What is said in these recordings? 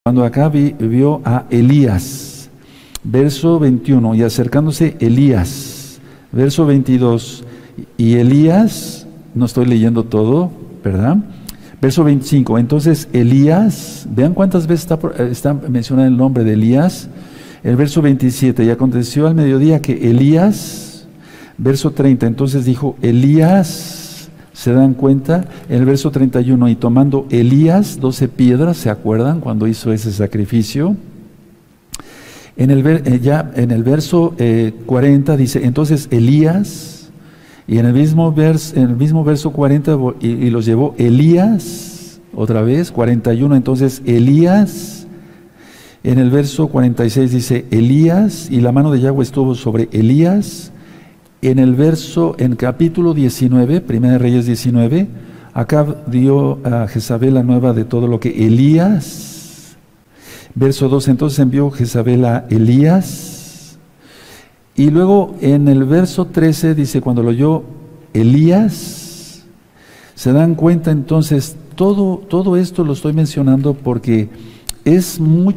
Cuando Acab vio a Elías, verso 21, y acercándose Elías, verso 22, y Elías, no estoy leyendo todo, ¿verdad? Verso 25, entonces Elías, vean cuántas veces está mencionado el nombre de Elías. El verso 27, y aconteció al mediodía que Elías, verso 30, entonces dijo Elías, ¿se dan cuenta? El verso 31, y tomando Elías 12 piedras, ¿se acuerdan cuando hizo ese sacrificio? En el verso 40 dice, entonces Elías, y en el mismo verso 40, y los llevó Elías, otra vez, 41, entonces Elías, en el verso 46 dice Elías, y la mano de Yahweh estuvo sobre Elías. En capítulo 19, Primera de Reyes 19, Acab dio a Jezabel la nueva de todo lo que Elías. Verso 2, entonces envió Jezabel a Elías. Y luego en el verso 13 dice, cuando lo oyó Elías, se dan cuenta entonces, todo esto lo estoy mencionando porque es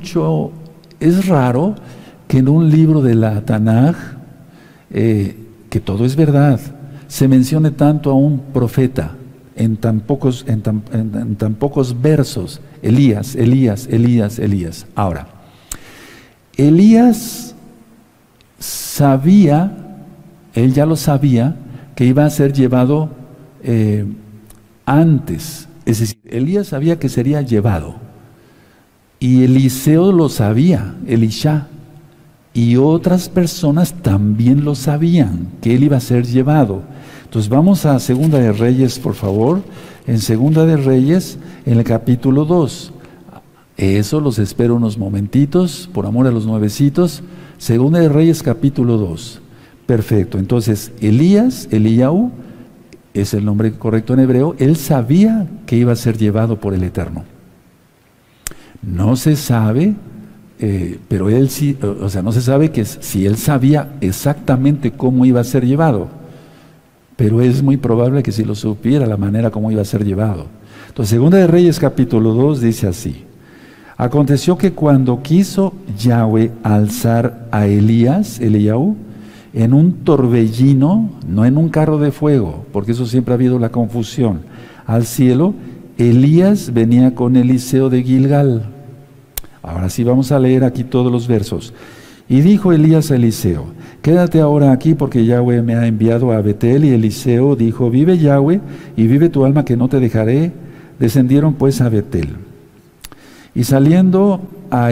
raro que en un libro de la Tanaj, que todo es verdad, se mencione tanto a un profeta en tan pocos versos. Elías, Elías, Elías, Elías. Ahora, Elías sabía, él ya lo sabía, que iba a ser llevado antes. Es decir, Elías sabía que sería llevado. Y Eliseo lo sabía, Elisha. Y otras personas también lo sabían, que él iba a ser llevado. Entonces vamos a Segunda de Reyes, por favor. En Segunda de Reyes, en el capítulo 2. Eso los espero unos momentitos, por amor a los nuevecitos. Segunda de Reyes, capítulo 2. Perfecto. Entonces, Elías, Eliyahu, es el nombre correcto en hebreo, él sabía que iba a ser llevado por el Eterno. No se sabe... pero él sí, o sea, no se sabe si él sabía exactamente cómo iba a ser llevado, pero es muy probable que si lo supiera la manera como iba a ser llevado. Entonces, Segunda de Reyes capítulo 2 dice así: aconteció que cuando quiso Yahweh alzar a Elías, Eliyahu, en un torbellino, no en un carro de fuego, porque eso siempre ha habido la confusión, al cielo, Elías venía con Eliseo de Gilgal. Ahora sí vamos a leer aquí todos los versos. Y dijo Elías a Eliseo, quédate ahora aquí porque Yahweh me ha enviado a Betel. Y Eliseo dijo, vive Yahweh y vive tu alma que no te dejaré. Descendieron pues a Betel. Y saliendo a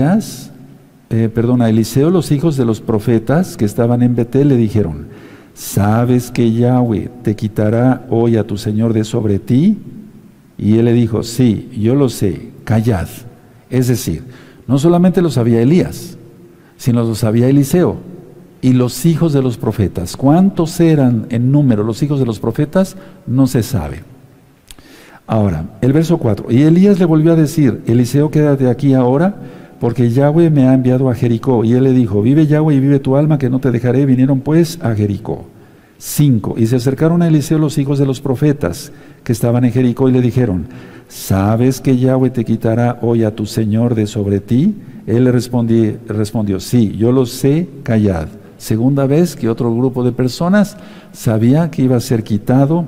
Eliseo, los hijos de los profetas que estaban en Betel le dijeron, ¿sabes que Yahweh te quitará hoy a tu señor de sobre ti? Y él le dijo, sí, yo lo sé, callad. Es decir, no solamente lo sabía Elías, sino lo sabía Eliseo y los hijos de los profetas. ¿Cuántos eran en número los hijos de los profetas? No se sabe. Ahora, el verso 4. Y Elías le volvió a decir, Eliseo, quédate aquí ahora, porque Yahweh me ha enviado a Jericó. Y él le dijo, vive Yahweh y vive tu alma, que no te dejaré. Vinieron pues a Jericó. 5. Y se acercaron a Eliseo los hijos de los profetas que estaban en Jericó y le dijeron, ¿sabes que Yahweh te quitará hoy a tu señor de sobre ti? Él le respondió, sí, yo lo sé, callad. Segunda vez que otro grupo de personas sabía que iba a ser quitado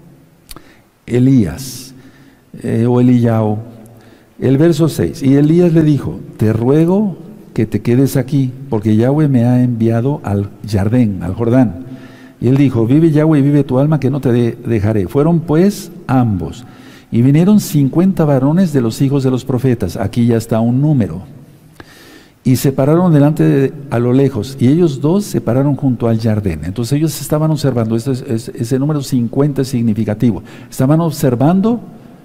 Elías o Eliyahu. El verso 6, y Elías le dijo, te ruego que te quedes aquí, porque Yahweh me ha enviado al Jordán. Y él dijo, vive Yahweh y vive tu alma, que no te dejaré. Fueron pues ambos. Y vinieron 50 varones de los hijos de los profetas. Aquí ya está un número. Y se pararon delante a lo lejos. Y ellos dos se pararon junto al Jardín. Entonces ellos estaban observando. Ese número 50 es significativo. Estaban observando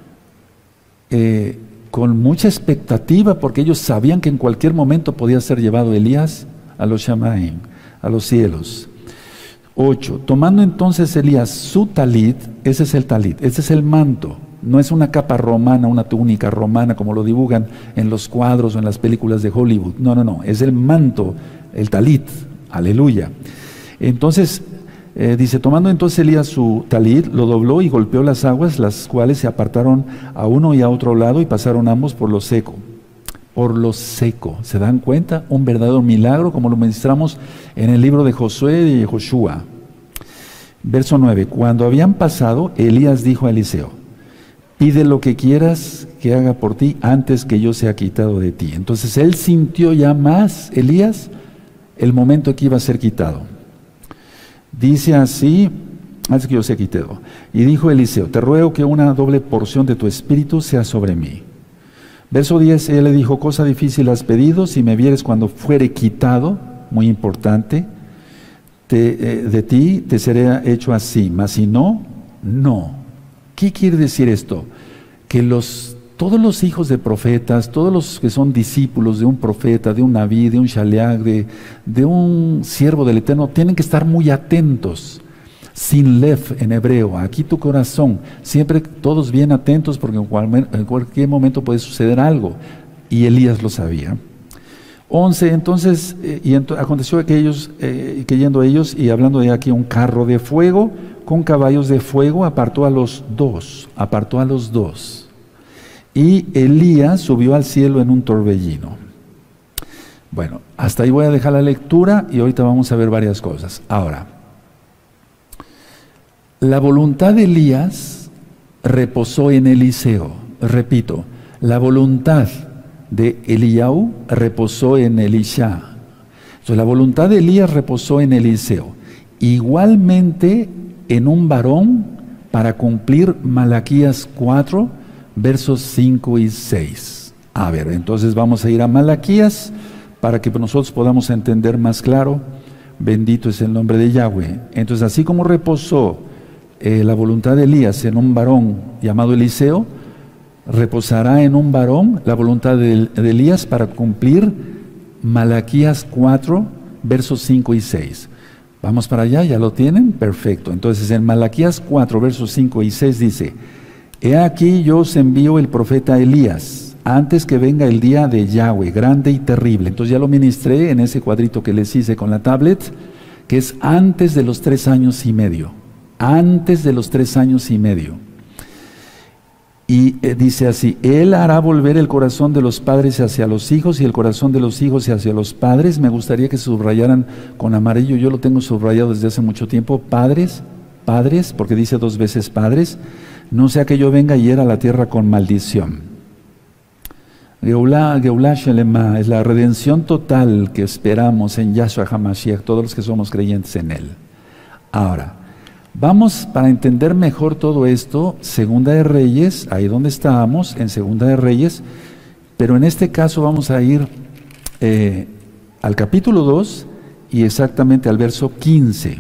con mucha expectativa, porque ellos sabían que en cualquier momento podía ser llevado Elías a los Shamaim, a los cielos. 8. Tomando entonces Elías su talit, ese es el talit, ese es el manto. No es una capa romana, una túnica romana como lo dibujan en los cuadros o en las películas de Hollywood. No, es el manto, el talit, aleluya. Entonces, dice, tomando entonces Elías su talit, lo dobló y golpeó las aguas, las cuales se apartaron a uno y a otro lado y pasaron ambos por lo seco. por lo seco. ¿Se dan cuenta? Un verdadero milagro, como lo ministramos en el libro de Josué y Joshua. Verso 9. Cuando habían pasado, Elías dijo a Eliseo: pide lo que quieras que haga por ti antes que yo sea quitado de ti. Entonces él sintió ya más, Elías, el momento que iba a ser quitado. Dice así: antes que yo sea quitado. Y dijo Eliseo: te ruego que una doble porción de tu espíritu sea sobre mí. Verso 10, él le dijo: cosa difícil has pedido, si me vieres cuando fuere quitado, muy importante, de ti te seré hecho así, mas si no, no. ¿Qué quiere decir esto? Que todos los hijos de profetas, todos los que son discípulos de un profeta, de un nabí, de un shaliach, de un siervo del Eterno, tienen que estar muy atentos. Sin lev en hebreo, aquí tu corazón, siempre todos bien atentos porque en cualquier momento puede suceder algo. Y Elías lo sabía. 11, entonces, aconteció que ellos, que yendo ellos y hablando de aquí, un carro de fuego con caballos de fuego apartó a los dos. Y Elías subió al cielo en un torbellino. Bueno, hasta ahí voy a dejar la lectura y ahorita vamos a ver varias cosas. Ahora, la voluntad de Elías reposó en Eliseo. Repito, la voluntad de Eliyahu reposó en Elisha. Entonces, la voluntad de Elías reposó en Eliseo. Igualmente en un varón para cumplir Malaquías 4, versos 5 y 6. A ver, entonces vamos a ir a Malaquías para que nosotros podamos entender más claro. Bendito es el nombre de Yahweh. Entonces, así como reposó la voluntad de Elías en un varón llamado Eliseo, reposará en un varón la voluntad de Elías para cumplir Malaquías 4, versos 5 y 6. Vamos para allá, ¿ya lo tienen? Perfecto. Entonces en Malaquías 4, versos 5 y 6 dice: he aquí yo os envío el profeta Elías, antes que venga el día de Yahweh, grande y terrible. Entonces ya lo ministré en ese cuadrito que les hice con la tablet, que es antes de los 3 años y medio. Antes de los 3 años y medio. Y dice así: él hará volver el corazón de los padres hacia los hijos y el corazón de los hijos hacia los padres. Me gustaría que subrayaran con amarillo, yo lo tengo subrayado desde hace mucho tiempo: padres, porque dice 2 veces padres, no sea que yo venga y hiera la tierra con maldición. Geulá Shelema es la redención total que esperamos en Yahshua HaMashiach, todos los que somos creyentes en él. Ahora, vamos, para entender mejor todo esto, Segunda de Reyes, ahí donde estábamos, en Segunda de Reyes, pero en este caso vamos a ir al capítulo 2 y exactamente al verso 15.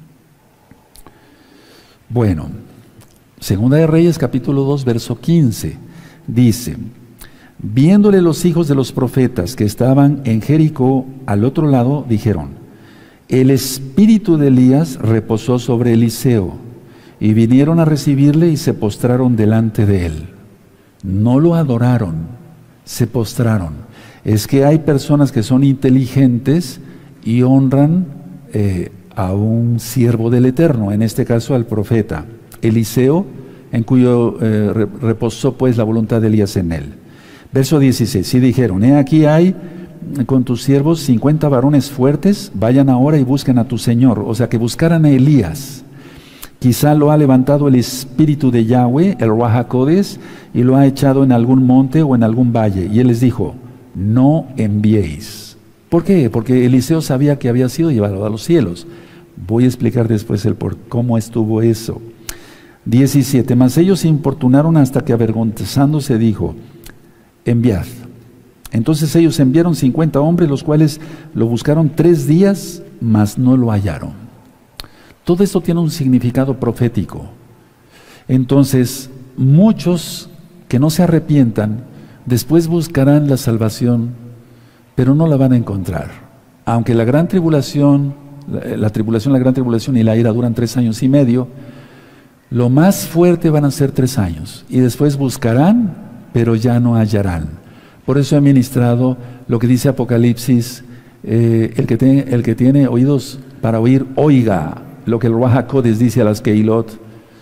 Bueno, Segunda de Reyes, capítulo 2, verso 15, dice: viéndole los hijos de los profetas que estaban en Jericó al otro lado, dijeron: el espíritu de Elías reposó sobre Eliseo, y vinieron a recibirle y se postraron delante de él. No lo adoraron, se postraron. Es que hay personas que son inteligentes y honran a un siervo del Eterno, en este caso al profeta Eliseo, en cuyo reposó pues la voluntad de Elías en él. Verso 16, y dijeron: he aquí hay con tus siervos 50 varones fuertes, vayan ahora y busquen a tu Señor. O sea, que buscaran a Elías. Quizá lo ha levantado el espíritu de Yahweh, el Ruach HaKodesh, y lo ha echado en algún monte o en algún valle. Y él les dijo: no enviéis. ¿Por qué? Porque Eliseo sabía que había sido llevado a los cielos. Voy a explicar después cómo estuvo eso. 17, mas ellos se importunaron hasta que avergonzándose dijo: enviad. Entonces ellos enviaron 50 hombres, los cuales lo buscaron 3 días, mas no lo hallaron. Todo esto tiene un significado profético. Entonces, muchos que no se arrepientan, después buscarán la salvación, pero no la van a encontrar. Aunque la gran tribulación, la gran tribulación y la ira duran 3 años y medio, lo más fuerte van a ser 3 años. Y después buscarán, pero ya no hallarán. Por eso he ministrado lo que dice Apocalipsis: el que tiene oídos para oír, oiga lo que el Ruach HaKodesh dice a las Keilot.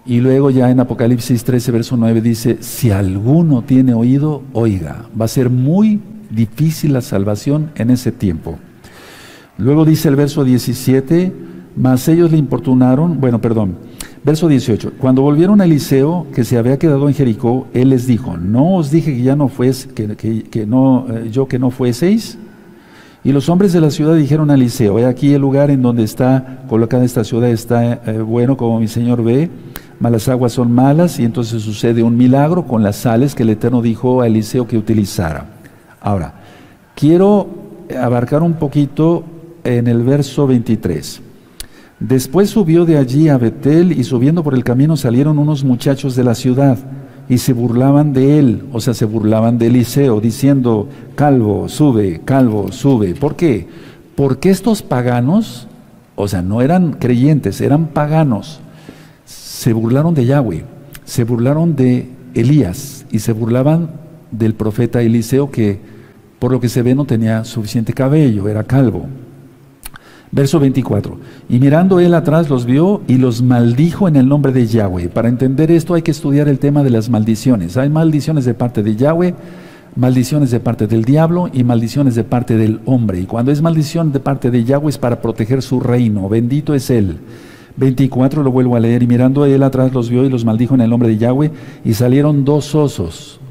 Y luego ya en Apocalipsis 13, verso 9 dice, si alguno tiene oído, oiga. Va a ser muy difícil la salvación en ese tiempo. Luego dice el verso 17, mas ellos le importunaron, verso 18, cuando volvieron a Eliseo, que se había quedado en Jericó, él les dijo, ¿no os dije que ya no fuese, que no fueseis? Y los hombres de la ciudad dijeron a Eliseo, he aquí el lugar en donde está colocada esta ciudad está bueno, como mi señor ve, mas las aguas son malas, y entonces sucede un milagro con las sales que el Eterno dijo a Eliseo que utilizara. Ahora, quiero abarcar un poquito en el verso 23. Después subió de allí a Betel, y subiendo por el camino salieron unos muchachos de la ciudad, y se burlaban de él, o sea, se burlaban de Eliseo, diciendo, calvo, sube, calvo, sube. ¿Por qué? Porque estos paganos, o sea, no eran creyentes, eran paganos, se burlaron de Yahweh, se burlaron de Elías, y se burlaban del profeta Eliseo, que por lo que se ve no tenía suficiente cabello, era calvo. Verso 24, y mirando él atrás los vio y los maldijo en el nombre de Yahweh. Para entender esto hay que estudiar el tema de las maldiciones. Hay maldiciones de parte de Yahweh, maldiciones de parte del diablo y maldiciones de parte del hombre. Y cuando es maldición de parte de Yahweh es para proteger su reino, bendito es él. 24 lo vuelvo a leer, y mirando él atrás los vio y los maldijo en el nombre de Yahweh, y salieron dos osos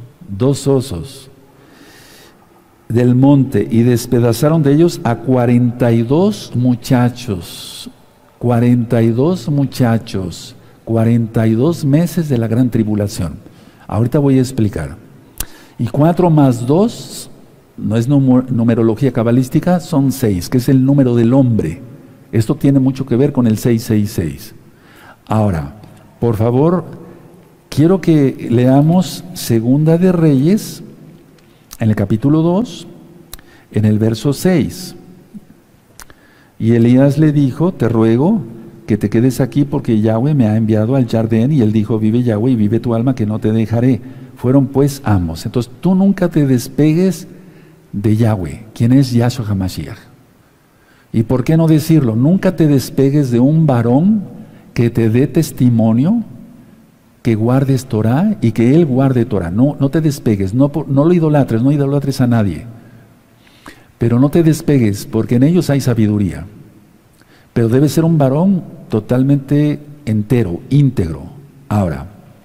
del monte, y despedazaron de ellos a 42 muchachos, 42 muchachos, 42 meses de la gran tribulación. Ahorita voy a explicar. Y 4 más 2, no es numerología cabalística, son 6, que es el número del hombre. Esto tiene mucho que ver con el 666. Ahora, por favor, quiero que leamos Segunda de Reyes, en el capítulo 2, en el verso 6. Y Elías le dijo, te ruego que te quedes aquí porque Yahweh me ha enviado al Jardín. Y él dijo, vive Yahweh y vive tu alma que no te dejaré. Fueron pues ambos. Entonces tú nunca te despegues de Yahweh, quien es Yahshua HaMashiach. ¿Y por qué no decirlo? Nunca te despegues de un varón que te dé testimonio, que guardes Torah y que él guarde Torah. No te despegues, no lo idolatres, no idolatres a nadie. Pero no te despegues, porque en ellos hay sabiduría. Pero debe ser un varón totalmente entero, íntegro. Ahora,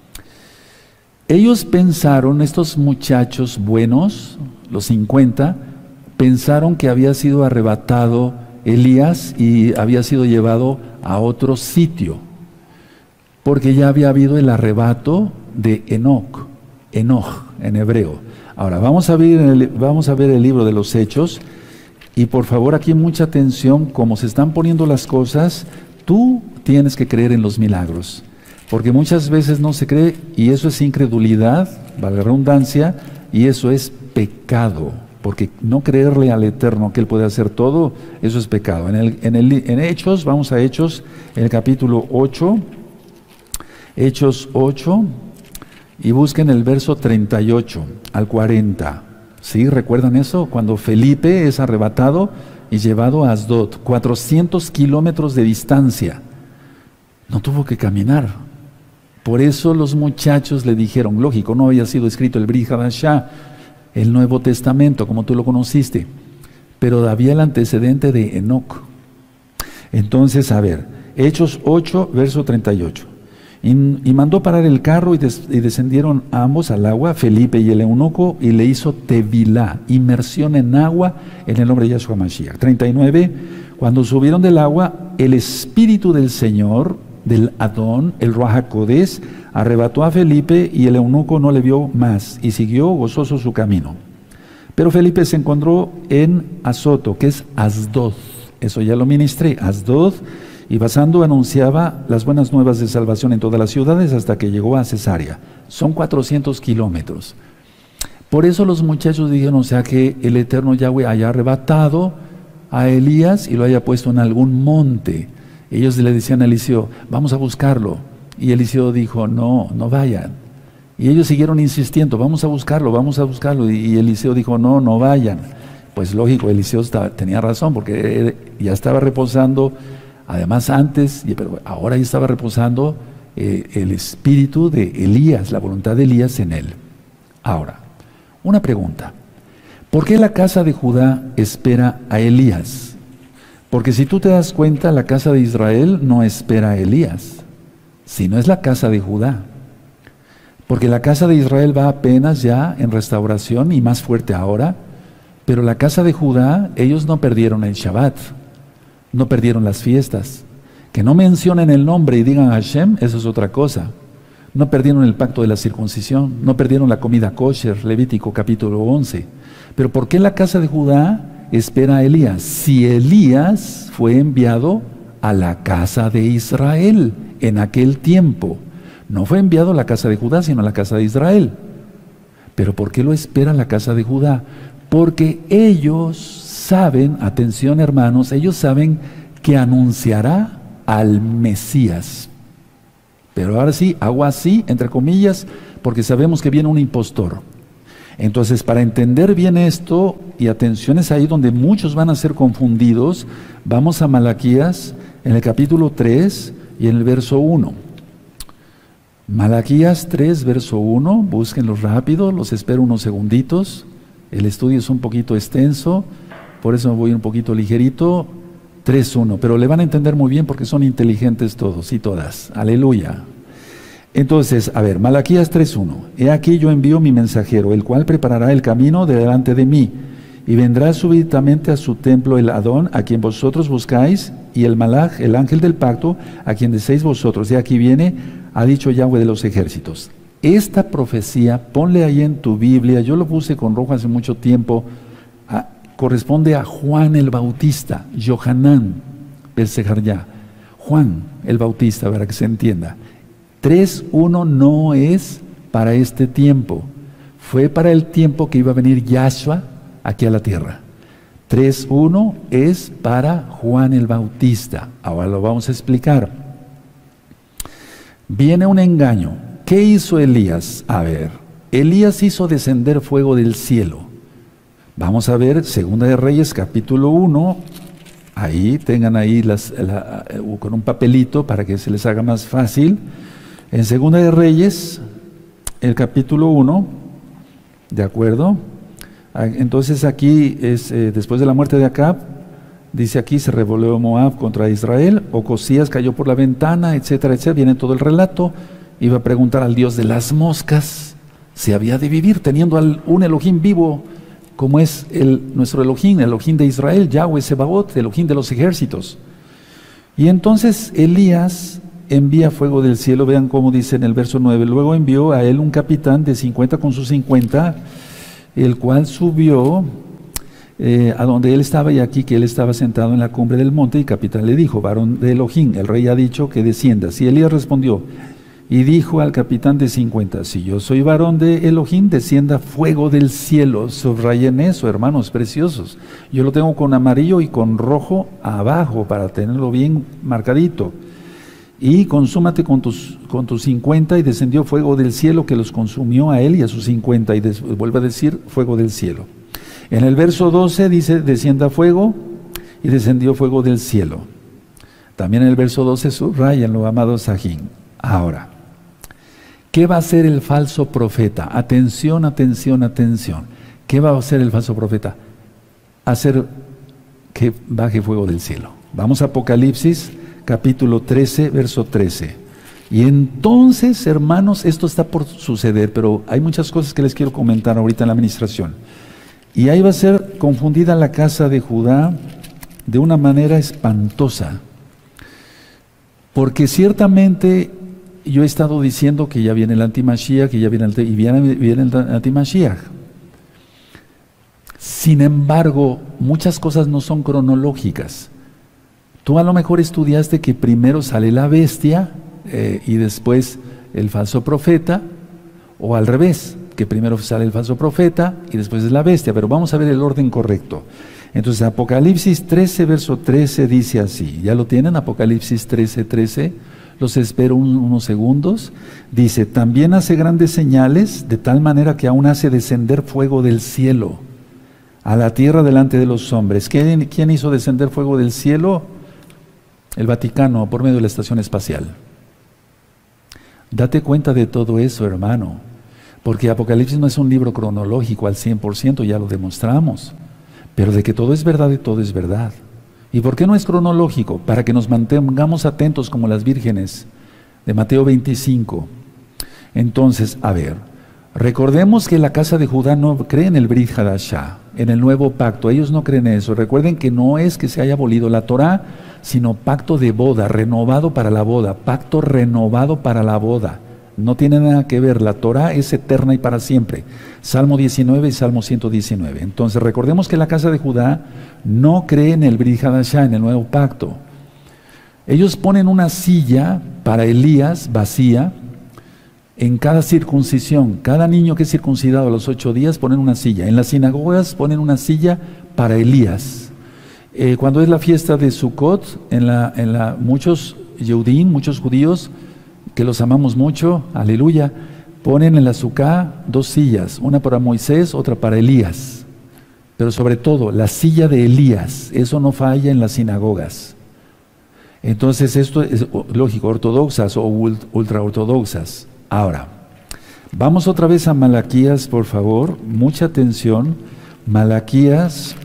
ellos pensaron, estos muchachos buenos, los 50, pensaron que había sido arrebatado Elías y había sido llevado a otro sitio, porque ya había habido el arrebato de Enoch en hebreo. Ahora, vamos a ver el libro de los Hechos, y por favor aquí mucha atención, como se están poniendo las cosas, tú tienes que creer en los milagros, porque muchas veces no se cree, y eso es incredulidad, valga la redundancia, y eso es pecado, porque no creerle al Eterno que Él puede hacer todo, eso es pecado. En Hechos, vamos a Hechos, en el capítulo 8, Hechos 8, y busquen el verso 38 al 40. ¿Sí? ¿Recuerdan eso? Cuando Felipe es arrebatado y llevado a Asdod, 400 kilómetros de distancia. No tuvo que caminar. Por eso los muchachos le dijeron, lógico, no había sido escrito el Brit Hadashah, el Nuevo Testamento, como tú lo conociste, pero había el antecedente de Enoch. Entonces, a ver, Hechos 8, verso 38. Y mandó parar el carro y descendieron ambos al agua, Felipe y el eunuco, y le hizo tevilá, inmersión en agua, en el nombre de Yahshua Mashiach. 39, cuando subieron del agua, el Espíritu del Señor, del Adón, el Ruach HaKodesh, arrebató a Felipe y el eunuco no le vio más y siguió gozoso su camino. Pero Felipe se encontró en Azoto, que es Asdod, eso ya lo ministré, Asdod, y pasando anunciaba las buenas nuevas de salvación en todas las ciudades hasta que llegó a Cesarea. Son 400 kilómetros. Por eso los muchachos dijeron, o sea, que el Eterno Yahweh haya arrebatado a Elías y lo haya puesto en algún monte. Ellos le decían a Eliseo, vamos a buscarlo. Y Eliseo dijo, no vayan. Y ellos siguieron insistiendo, vamos a buscarlo. Y Eliseo dijo, no vayan. Pues lógico, Eliseo tenía razón, porque ya estaba reposando. Además antes, pero ahora ya estaba reposando el espíritu de Elías, la voluntad de Elías en él. Ahora, una pregunta. ¿Por qué la casa de Judá espera a Elías? Porque si tú te das cuenta, la casa de Israel no espera a Elías, sino es la casa de Judá. Porque la casa de Israel va apenas ya en restauración y más fuerte ahora, pero la casa de Judá, ellos no perdieron el Shabbat, no perdieron las fiestas. Que no mencionen el nombre y digan Hashem, eso es otra cosa. No perdieron el pacto de la circuncisión, no perdieron la comida kosher, Levítico capítulo 11. Pero ¿por qué la casa de Judá espera a Elías? Si Elías fue enviado a la casa de Israel en aquel tiempo. No fue enviado a la casa de Judá, sino a la casa de Israel. ¿Pero por qué lo espera la casa de Judá? Porque ellos saben, atención hermanos, ellos saben que anunciará al Mesías. Pero ahora sí, hago así, entre comillas, porque sabemos que viene un impostor. Entonces, para entender bien esto, y atención, es ahí donde muchos van a ser confundidos, vamos a Malaquías en el capítulo 3 y en el verso 1. Malaquías 3, verso 1, búsquenlo rápido, los espero unos segunditos. El estudio es un poquito extenso, por eso me voy un poquito ligerito. 3.1, pero le van a entender muy bien porque son inteligentes todos y todas. Aleluya. Entonces, a ver, Malaquías 3.1. He aquí yo envío mi mensajero, el cual preparará el camino delante de mí, y vendrá súbitamente a su templo el Adón, a quien vosotros buscáis, y el Malach, el ángel del pacto, a quien deseáis vosotros. Y aquí viene, ha dicho Yahweh de los ejércitos. Esta profecía, ponle ahí en tu Biblia, yo lo puse con rojo hace mucho tiempo, corresponde a Juan el Bautista, Yohanan, Belsejarya, Juan el Bautista, para que se entienda. 3.1 no es para este tiempo, fue para el tiempo que iba a venir Yahshua aquí a la tierra. 3.1 es para Juan el Bautista. Ahora lo vamos a explicar. Viene un engaño. ¿Qué hizo Elías? A ver, Elías hizo descender fuego del cielo. Vamos a ver, Segunda de Reyes, capítulo 1, ahí, tengan ahí con un papelito para que se les haga más fácil. En Segunda de Reyes, el capítulo 1, ¿de acuerdo? Entonces aquí, después de la muerte de Acab, dice aquí, se revolvió Moab contra Israel, Ocosías cayó por la ventana, etcétera, etcétera, viene todo el relato, iba a preguntar al Dios de las moscas, si había de vivir teniendo un Elohim vivo, como es nuestro Elohim, el Elohim de Israel, Yahweh Sebaot, Elohim de los ejércitos. Y entonces Elías envía fuego del cielo, vean cómo dice en el verso 9, luego envió a él un capitán de 50 con sus 50, el cual subió a donde él estaba, y aquí que él estaba sentado en la cumbre del monte, y el capitán le dijo, varón de Elohim, el rey ha dicho que desciendas. Y Elías respondió, y dijo al capitán de 50, si yo soy varón de Elohim, descienda fuego del cielo. Subrayen eso, hermanos preciosos. Yo lo tengo con amarillo y con rojo abajo para tenerlo bien marcadito. Y consúmate con tus 50, y descendió fuego del cielo que los consumió a él y a sus 50. Y vuelve a decir fuego del cielo. En el verso 12 dice, descienda fuego, y descendió fuego del cielo. También en el verso 12 subrayenlo, amados Sajín. Ahora, ¿qué va a hacer el falso profeta? Atención, atención, atención. ¿Qué va a hacer el falso profeta? Hacer que baje fuego del cielo. Vamos a Apocalipsis, capítulo 13, verso 13. Y entonces, hermanos, esto está por suceder, pero hay muchas cosas que les quiero comentar ahorita en la administración. Y ahí va a ser confundida la casa de Judá de una manera espantosa. Porque ciertamente yo he estado diciendo que ya viene el antimashiach, que ya viene el antimashiach. Sin embargo, muchas cosas no son cronológicas. Tú a lo mejor estudiaste que primero sale la bestia y después el falso profeta, o al revés, que primero sale el falso profeta y después es la bestia, pero vamos a ver el orden correcto. Entonces Apocalipsis 13, verso 13 dice así, ¿ya lo tienen? Apocalipsis 13, 13, los espero unos segundos. Dice, también hace grandes señales, de tal manera que aún hace descender fuego del cielo a la tierra delante de los hombres. ¿Quién hizo descender fuego del cielo? El Vaticano, por medio de la estación espacial. Date cuenta de todo eso, hermano, porque Apocalipsis no es un libro cronológico al 100%, ya lo demostramos, pero de que todo es verdad, de todo es verdad. ¿Y por qué no es cronológico? Para que nos mantengamos atentos como las vírgenes de Mateo 25. Entonces, a ver, recordemos que la casa de Judá no cree en el Brit Hadashah, en el nuevo pacto. Ellos no creen eso. Recuerden que no es que se haya abolido la Torah, sino pacto de boda, renovado para la boda, pacto renovado para la boda. No tiene nada que ver, la Torah es eterna y para siempre. Salmo 19 y Salmo 119. Entonces recordemos que la casa de Judá no cree en el Brit Hadashah, en el nuevo pacto. Ellos ponen una silla para Elías vacía en cada circuncisión. Cada niño que es circuncidado a los 8 días ponen una silla. En las sinagogas ponen una silla para Elías. Cuando es la fiesta de Sukkot, muchos Yehudim, muchos judíos, que los amamos mucho, aleluya, ponen en la Sukkah 2 sillas, una para Moisés, otra para Elías. Pero sobre todo, la silla de Elías, eso no falla en las sinagogas. Entonces esto es lógico, ortodoxas o ultraortodoxas. Ahora, vamos otra vez a Malaquías, por favor, mucha atención. Malaquías,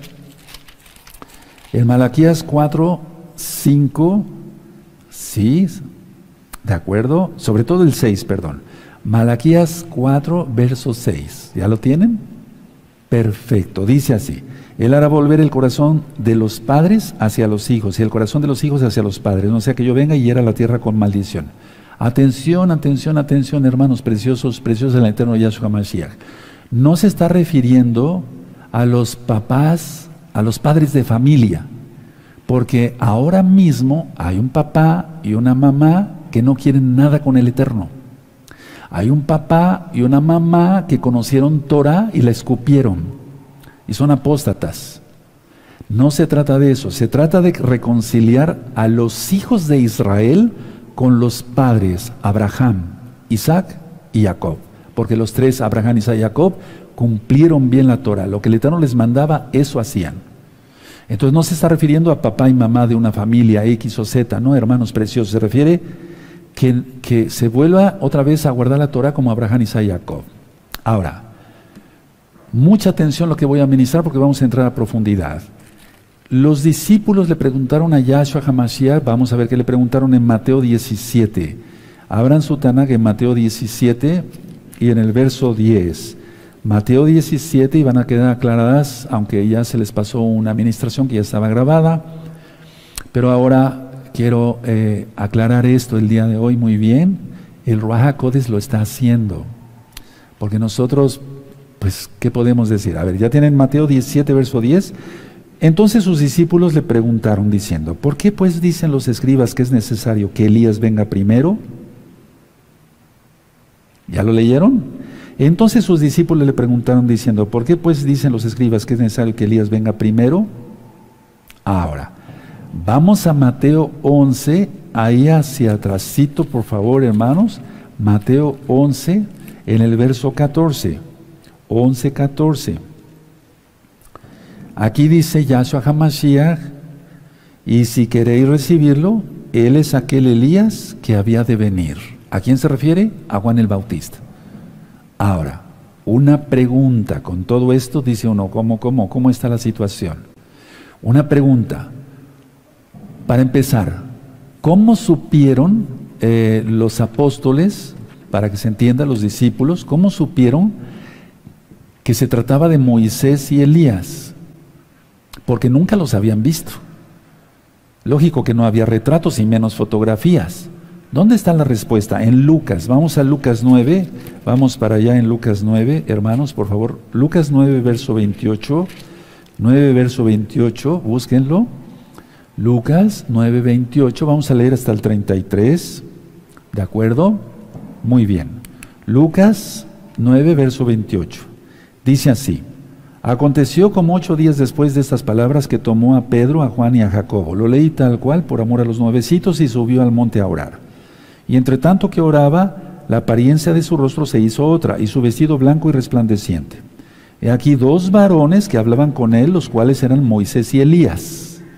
en Malaquías 4, 5, sí, ¿de acuerdo? Sobre todo el 6, perdón. Malaquías 4, verso 6. ¿Ya lo tienen? Perfecto. Dice así: Él hará volver el corazón de los padres hacia los hijos y el corazón de los hijos hacia los padres, no sea que yo venga y hiera la tierra con maldición. Atención, atención, atención, hermanos preciosos, preciosos del eterno Yahshua Mashiach. No se está refiriendo a los papás, a los padres de familia, porque ahora mismo hay un papá y una mamá que no quieren nada con el Eterno. Hay un papá y una mamá que conocieron Torah y la escupieron y son apóstatas. No se trata de eso, se trata de reconciliar a los hijos de Israel con los padres Abraham, Isaac y Jacob, porque los 3, Abraham, Isaac y Jacob, cumplieron bien la Torah. Lo que el Eterno les mandaba, eso hacían. Entonces no se está refiriendo a papá y mamá de una familia X o Z, no, hermanos preciosos, se refiere que se vuelva otra vez a guardar la Torah como Abraham, Isaac y Jacob. Ahora, mucha atención a lo que voy a ministrar porque vamos a entrar a profundidad. Los discípulos le preguntaron a Yahshua HaMashiach, vamos a ver qué le preguntaron en Mateo 17. Abran su Tanaj en Mateo 17 y en el verso 10. Mateo 17, y van a quedar aclaradas, aunque ya se les pasó una administración que ya estaba grabada, pero ahora quiero aclarar esto el día de hoy muy bien. El Ruach HaKodesh lo está haciendo, porque nosotros, pues, ¿qué podemos decir? A ver, ya tienen Mateo 17, verso 10. Entonces sus discípulos le preguntaron diciendo: ¿por qué pues dicen los escribas que es necesario que Elías venga primero? ¿Ya lo leyeron? Entonces sus discípulos le preguntaron diciendo: ¿por qué pues dicen los escribas que es necesario que Elías venga primero? Ahora, vamos a Mateo 11, ahí hacia atrásito, por favor, hermanos. Mateo 11, en el verso 14. 11, 14. Aquí dice Yahshua HaMashiach: y si queréis recibirlo, él es aquel Elías que había de venir. ¿A quién se refiere? A Juan el Bautista. Ahora, una pregunta, con todo esto dice uno, ¿cómo está la situación? Una pregunta, para empezar, ¿cómo supieron los apóstoles, para que se entienda, los discípulos, cómo supieron que se trataba de Moisés y Elías? Porque nunca los habían visto. Lógico que no había retratos y menos fotografías. ¿Dónde está la respuesta? En Lucas. Vamos a Lucas 9. Vamos para allá en Lucas 9, hermanos, por favor. Lucas 9, verso 28. 9, verso 28, búsquenlo. Lucas 9, 28. Vamos a leer hasta el 33. ¿De acuerdo? Muy bien. Lucas 9, verso 28. Dice así: aconteció como 8 días después de estas palabras que tomó a Pedro, a Juan y a Jacobo. Lo leí tal cual por amor a los nuevecitos y subió al monte a orar. Y entre tanto que oraba, la apariencia de su rostro se hizo otra y su vestido blanco y resplandeciente. He aquí 2 varones que hablaban con él, los cuales eran Moisés y Elías.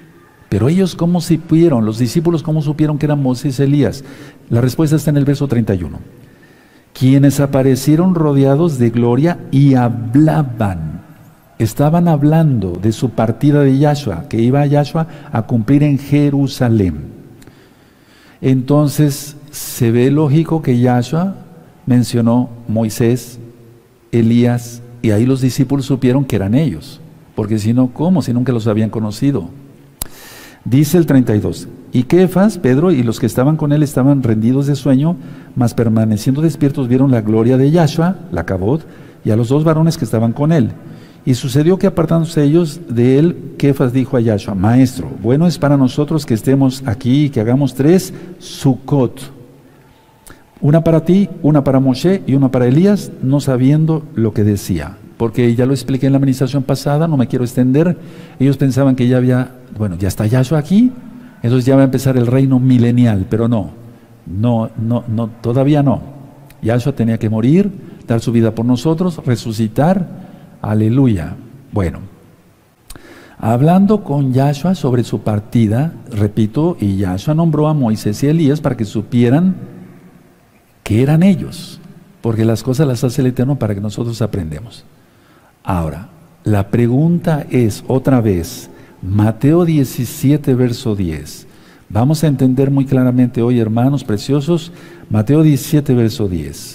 Pero ellos, ¿cómo supieron? Los discípulos, ¿cómo supieron que eran Moisés y Elías? La respuesta está en el verso 31. Quienes aparecieron rodeados de gloria y hablaban. Estaban hablando de su partida de Yahshua, que iba a Yahshua a cumplir en Jerusalén. Entonces, se ve lógico que Yahshua mencionó Moisés, Elías, y ahí los discípulos supieron que eran ellos. Porque si no, ¿cómo? Si nunca los habían conocido. Dice el 32, y Kefas, Pedro y los que estaban con él estaban rendidos de sueño, mas permaneciendo despiertos vieron la gloria de Yahshua, la Kabod, y a los dos varones que estaban con él. Y sucedió que apartándose ellos de él, Kefas dijo a Yahshua, Maestro, bueno es para nosotros que estemos aquí y que hagamos 3 Sukkot, una para ti, una para Moshe y una para Elías, no sabiendo lo que decía. Porque ya lo expliqué en la administración pasada, no me quiero extender. Ellos pensaban que ya había, bueno, ya está Yahshua aquí, entonces ya va a empezar el reino milenial, pero no, todavía no. Yahshua tenía que morir, dar su vida por nosotros, resucitar, aleluya. Bueno, hablando con Yahshua sobre su partida, repito, y Yahshua nombró a Moisés y Elías para que supieran que eran ellos, porque las cosas las hace el Eterno para que nosotros aprendamos. Ahora, la pregunta es otra vez, Mateo 17, verso 10. Vamos a entender muy claramente hoy, hermanos preciosos, Mateo 17, verso 10.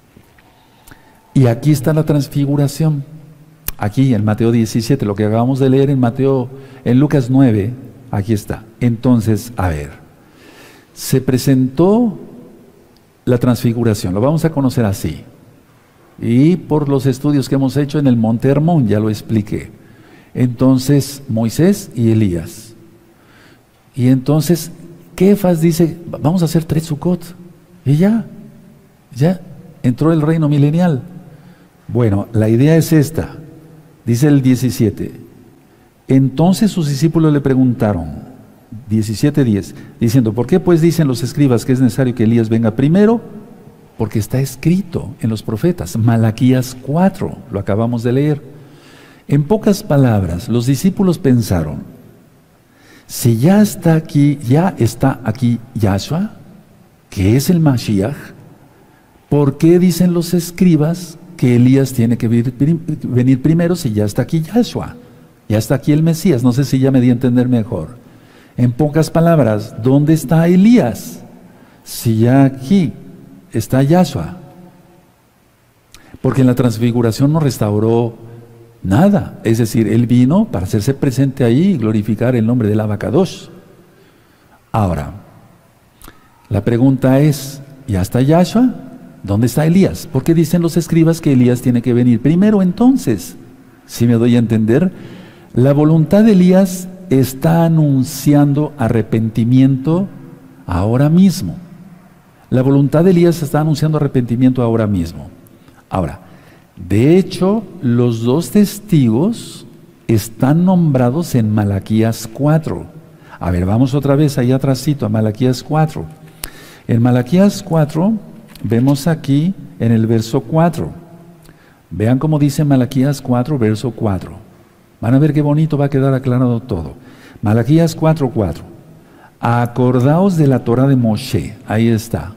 Y aquí está la transfiguración. Aquí en Mateo 17, lo que acabamos de leer en Lucas 9, aquí está. Entonces, a ver, se presentó la transfiguración, lo vamos a conocer así. Y por los estudios que hemos hecho en el Monte Hermón, ya lo expliqué. Entonces, Moisés y Elías. Y entonces, Kefas dice, vamos a hacer 3 Sukkot. Y ya entró el reino milenial. Bueno, la idea es esta. Dice el 17. Entonces sus discípulos le preguntaron, 17:10, diciendo, ¿por qué pues dicen los escribas que es necesario que Elías venga primero? Porque está escrito en los profetas, Malaquías 4, lo acabamos de leer. En pocas palabras, los discípulos pensaron, si ya está aquí Yahshua, que es el Mashiach, ¿por qué dicen los escribas que Elías tiene que venir primero si ya está aquí Yahshua? Ya está aquí el Mesías, no sé si ya me di a entender mejor. En pocas palabras, ¿dónde está Elías? Si ya aquí está Yahshua. Porque en la transfiguración no restauró nada. Es decir, Él vino para hacerse presente ahí y glorificar el nombre del Abacadosh. Ahora, la pregunta es, ¿ya está Yahshua? ¿Dónde está Elías? ¿Por qué dicen los escribas que Elías tiene que venir primero entonces? Si me doy a entender, la voluntad de Elías está anunciando arrepentimiento ahora mismo. La voluntad de Elías está anunciando arrepentimiento ahora mismo. Ahora, de hecho, los 2 testigos están nombrados en Malaquías 4. A ver, vamos otra vez allá atrásito a Malaquías 4. En Malaquías 4, vemos aquí en el verso 4. Vean cómo dice Malaquías 4, verso 4. Van a ver qué bonito va a quedar aclarado todo. Malaquías 4:4. Acordaos de la Torah de Moshe. Ahí está.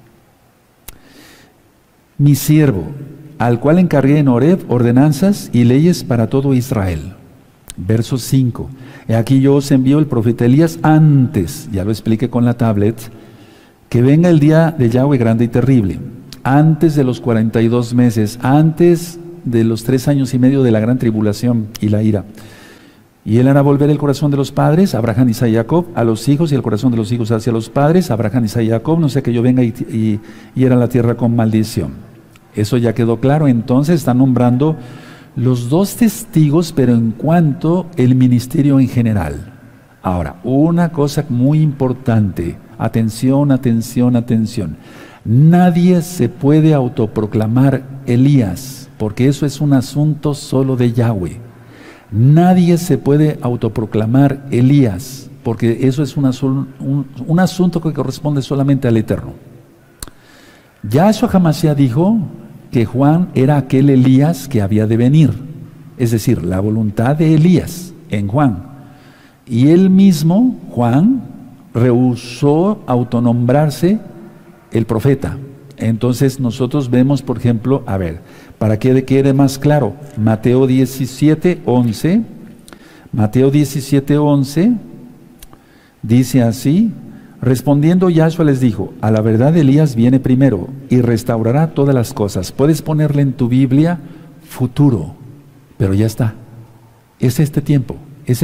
Mi siervo, al cual encargué en Horeb ordenanzas y leyes para todo Israel. Verso 5. He aquí yo os envío el profeta Elías antes, ya lo expliqué con la tablet, que venga el día de Yahweh grande y terrible, antes de los 42 meses, antes de los 3 años y medio de la gran tribulación y la ira. Y él hará volver el corazón de los padres, Abraham, Isaac y Jacob, a los hijos, y el corazón de los hijos hacia los padres, Abraham, Isaac y Jacob, no sea que yo venga y hiera la tierra con maldición. Eso ya quedó claro. Entonces está nombrando los 2 testigos, pero en cuanto el ministerio en general. Ahora, una cosa muy importante, atención, atención, atención. Nadie se puede autoproclamar Elías, porque eso es un asunto solo de Yahweh. Nadie se puede autoproclamar Elías, porque eso es un asunto que corresponde solamente al Eterno. Yahshua HaMashiach dijo que Juan era aquel Elías que había de venir, es decir, la voluntad de Elías en Juan. Y él mismo, Juan, rehusó autonombrarse el profeta. Entonces nosotros vemos, por ejemplo, a ver, para que quede más claro, Mateo 17:11, Mateo 17:11 dice así: respondiendo Yahshua les dijo, a la verdad Elías viene primero y restaurará todas las cosas. Puedes ponerle en tu Biblia futuro, pero ya está. Es este tiempo,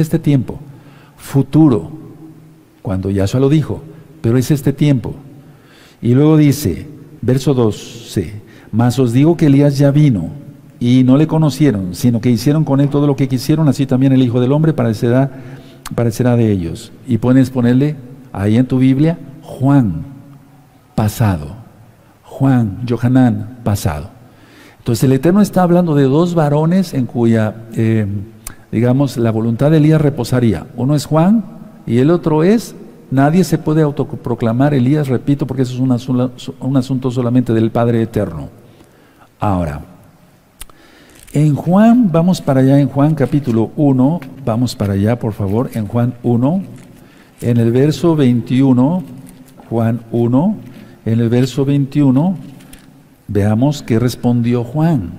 futuro, cuando Yahshua lo dijo, pero es este tiempo. Y luego dice, verso 12, mas os digo que Elías ya vino y no le conocieron, sino que hicieron con él todo lo que quisieron, así también el Hijo del Hombre parecerá de ellos. Y puedes ponerle ahí en tu Biblia Juan, pasado. Juan, Yohanan, pasado. Entonces el Eterno está hablando de dos varones en cuya, digamos, la voluntad de Elías reposaría. Uno es Juan y el otro es, nadie se puede autoproclamar Elías, repito, porque eso es un asunto solamente del Padre Eterno. Ahora, en Juan, vamos para allá, en Juan capítulo 1, vamos para allá por favor, en Juan 1, en el verso 21, Juan 1, en el verso 21, veamos qué respondió Juan.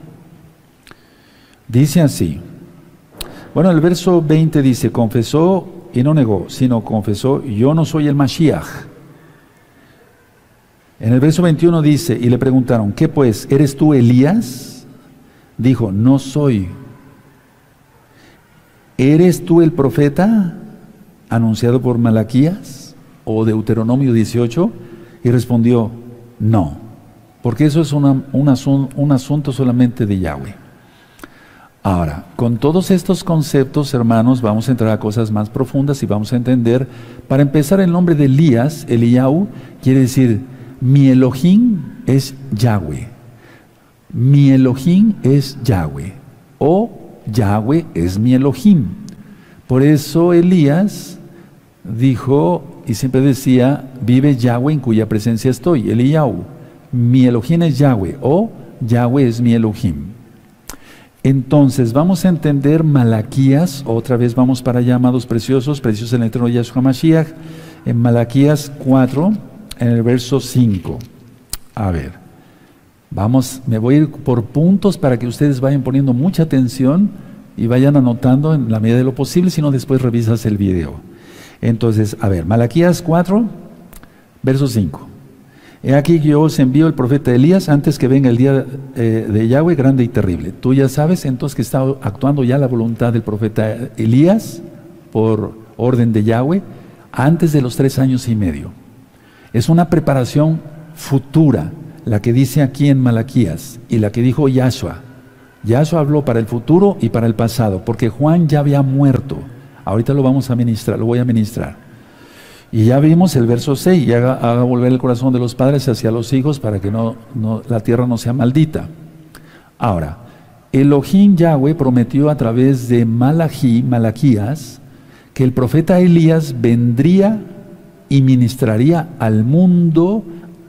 Dice así, bueno, el verso 20 dice, confesó y no negó, sino confesó, yo no soy el Mashiach. En el verso 21 dice, y le preguntaron, ¿qué pues? ¿Eres tú Elías? Dijo, no soy. ¿Eres tú el profeta anunciado por Malaquías o Deuteronomio 18? Y respondió, no, porque eso es un asunto solamente de Yahweh. Ahora, con todos estos conceptos, hermanos, vamos a entrar a cosas más profundas y vamos a entender. Para empezar, el nombre de Elías, Eliyahu, quiere decir, mi Elohim es Yahweh. Mi Elohim es Yahweh, o Yahweh es mi Elohim. Por eso Elías dijo, y siempre decía, vive Yahweh en cuya presencia estoy, Eliyahu. Mi Elohim es Yahweh, o Yahweh es mi Elohim. Entonces vamos a entender Malaquías, otra vez vamos para allá, amados preciosos, preciosos en el eterno Yahshua Mashiach, en Malaquías 4, en el verso 5. A ver. Vamos, me voy a ir por puntos para que ustedes vayan poniendo mucha atención y vayan anotando en la medida de lo posible, si no después revisas el video. Entonces, a ver, Malaquías 4, verso 5. He aquí que yo os envío el profeta Elías antes que venga el día de Yahweh grande y terrible. Tú ya sabes entonces que está actuando ya la voluntad del profeta Elías por orden de Yahweh antes de los 3 años y medio. Es una preparación futura, la que dice aquí en Malaquías y la que dijo Yahshua. Yahshua habló para el futuro y para el pasado, porque Juan ya había muerto. Ahorita lo vamos a ministrar, lo voy a ministrar. Y ya vimos el verso 6, y haga volver el corazón de los padres hacia los hijos para que la tierra no sea maldita. Ahora, Elohim Yahweh prometió a través de Malaquías, que el profeta Elías vendría y ministraría al mundo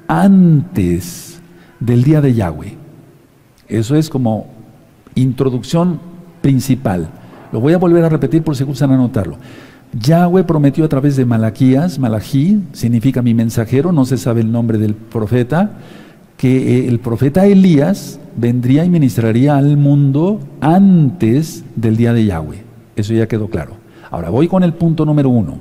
antes del día de Yahweh. Eso es como introducción principal. Lo voy a volver a repetir por si gustan anotarlo. Yahweh prometió a través de Malaquías, Malají significa mi mensajero, no se sabe el nombre del profeta, que el profeta Elías vendría y ministraría al mundo antes del día de Yahweh. Eso ya quedó claro. Ahora voy con el punto número 1.